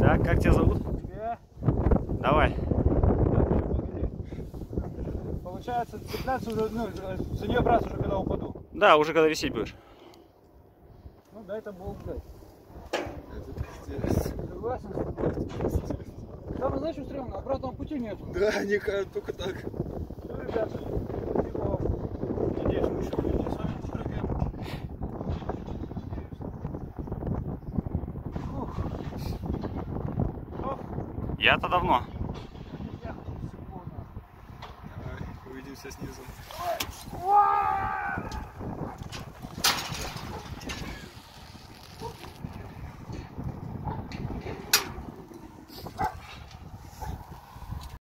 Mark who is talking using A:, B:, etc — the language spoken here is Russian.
A: Так, как тебя зовут?
B: Я.
A: Давай.
B: Получается, цепляться уже, ну, за нее браться уже когда упаду.
A: Да, уже когда висеть будешь.
B: Ну да, это был, блядь. Согласен. Там, знаешь, что стрёмно, обратного пути нет.
C: Да, никак, только так.
B: Ну, ребята, спасибо вам. Надеюсь, мы еще увидимся с вами.
A: Я-то давно.
C: Давай, увидимся снизу.
B: Давай.